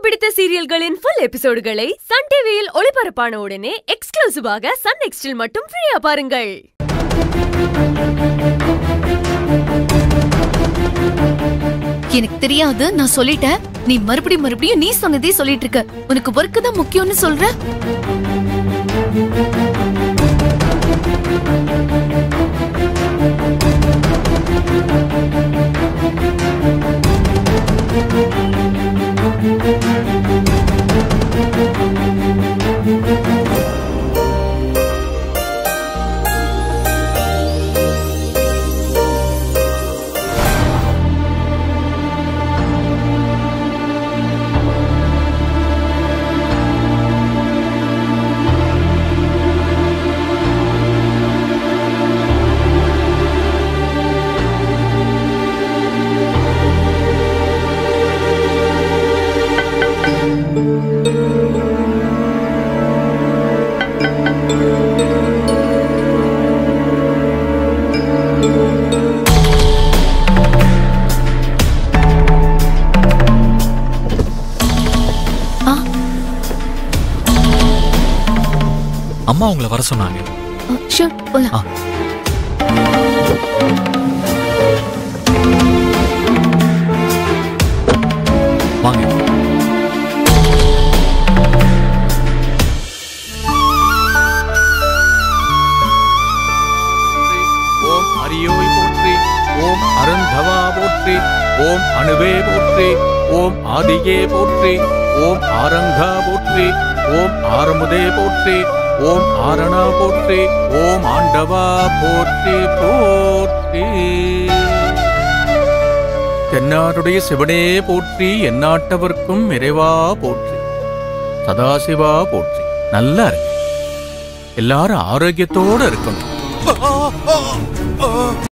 பிடித்த சீரியல்களின் full எபிசோடுகளை Sun டிவியில் ஒளிபரப்பான உடனே எக்ஸ்க்ளூசிவாக சன் நெக்ஸ்டில் மட்டும் ஃப்ரீயா பாருங்கள். எனக்கு தெரியாது, நான் சொல்லிட்டேன். நீ மறுபடியும் நீ சொன்னதே சொல்லிட்டு இருக்க. உனக்கு வர்க் தான் முக்கியம்னு சொல்ற. அம்மா உங்களை வர சொன்னாங்க. ஷூர், போலாம். வாங்க. ஓம் அரியோய் போற்றி, ஓம் அருந்தவா போற்றி, ஓம் அணுவே போற்றி, ஓம் ஆதியே போற்றி, ஓம் ஆரங்கா போற்றி, ஓம் ஆரமுதே போற்றி, ஓம் ஆரணா போற்றி, ஓம் ஆண்டவா போற்றி போற்றி. தென்னாடுடைய சிவனே போற்றி, எந்நாட்டவர்க்கும் இறைவா போற்றி, சதாசிவா போற்றி. நல்லா இருக்கு, எல்லாரும் ஆரோக்கியத்தோட இருக்கணும்.